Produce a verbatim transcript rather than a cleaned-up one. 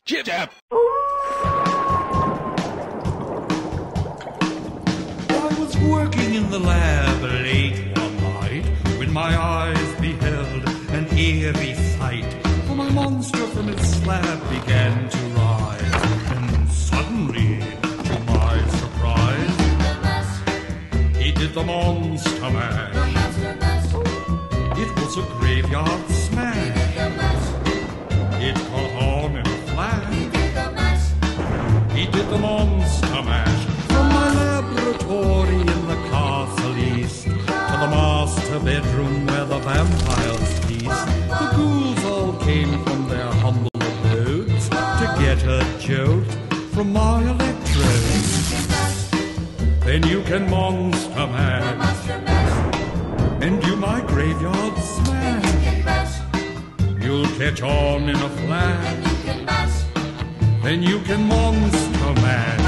Jib jab. I was working in the lab late one night when my eyes beheld an eerie sight. For my monster from its slab began to rise, and suddenly, to my surprise, he did the monster mash. It was a graveyard smash. It caught on in a flash. He did the monster mash. From my laboratory in the castle east to the master bedroom where the vampires feast, the ghouls all came from their humble abodes to get a jolt from my electrodes. Then you can monster mash, and do my graveyard smash. You'll catch on in a flash, then you can monster mash.